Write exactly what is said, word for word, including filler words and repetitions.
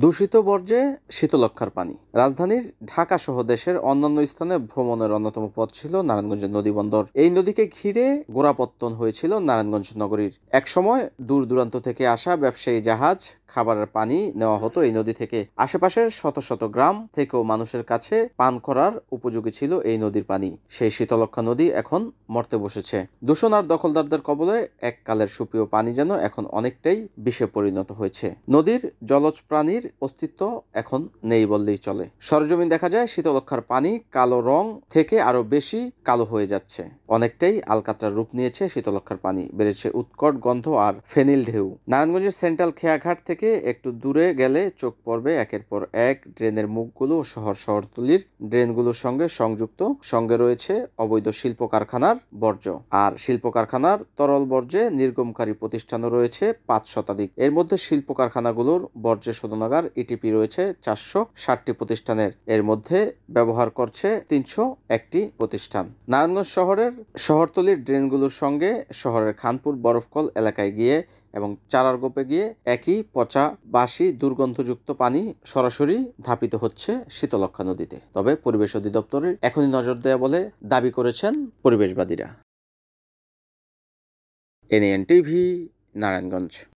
দূষিত বর্জ্যে শীতলক্ষ্যার পানি। রাজধানীর ঢাকা সহ দেশের অন্যান্য স্থানে ভ্রমণের অন্যতম পথ ছিল নারায়ণগঞ্জের নদীবন্দর। এই নদীকে ঘিরে গোড়াপত্তন হয়েছিল নারায়ণগঞ্জ নগরীর। একসময় দূর দূরান্ত থেকে আসা ব্যবসায়ী জাহাজ, খাবারের পানি নেওয়া হতো এই নদী থেকে। আশেপাশের শত শত গ্রাম থেকেও মানুষের কাছে পান করার উপযোগী ছিল এই নদীর পানি। সেই শীতলক্ষ্যা নদী এখন মরতে বসেছে। দূষণ আর দখলদারদের কবলে এককালের সুপ্রিয় পানি যেন এখন অনেকটাই বিষে পরিণত হয়েছে। নদীর জলজ প্রাণীর অস্তিত্ব এখন নেই বললেই চলে। সরজমিন দেখা যায় শীতলক্ষ্যার পানি কালো রং থেকে আরো বেশি কালো হয়ে যাচ্ছে। অনেকটাই আলকাতরার রূপ নিয়েছে শীতলক্ষ্যার পানি। বেড়েছে উৎকট গন্ধ আর ফেনিল ঢেউ। নারায়ণগঞ্জের সেন্ট্রাল খেয়াঘাট থেকে একটু দূরে গেলে চোখ পড়বে একের পর এক ড্রেনের মুখগুলো শহর শহরতলির ড্রেনগুলোর সঙ্গে সংযুক্ত। সঙ্গে রয়েছে অবৈধ শিল্প কারখানার বর্জ্য। আর শিল্প কারখানার তরল বর্জ্যে নির্গমকারী প্রতিষ্ঠানও রয়েছে পাঁচ শতাধিক। এর মধ্যে শিল্প কারখানাগুলোর বর্জ্যের শোধনাগার ইটিপি রয়েছে চারশো ষাটটি প্রতিষ্ঠানের। এর মধ্যে ব্যবহার করছে তিনশো একটি প্রতিষ্ঠান। নারায়ণগঞ্জ শহরের শহরতলির ড্রেনগুলোর সঙ্গে শহরের খানপুর বরফকল এলাকায় গিয়ে এবং চারারগোপে গিয়ে একই পচা বাসি দুর্গন্ধযুক্ত পানি সরাসরি ধাপিত হচ্ছে শীতলক্ষ্যা নদীতে। তবে পরিবেশ অধিদপ্তরের এখনই নজর দেয়া বলে দাবি করেছেন পরিবেশবাদীরা। NN TV, Narayanganj.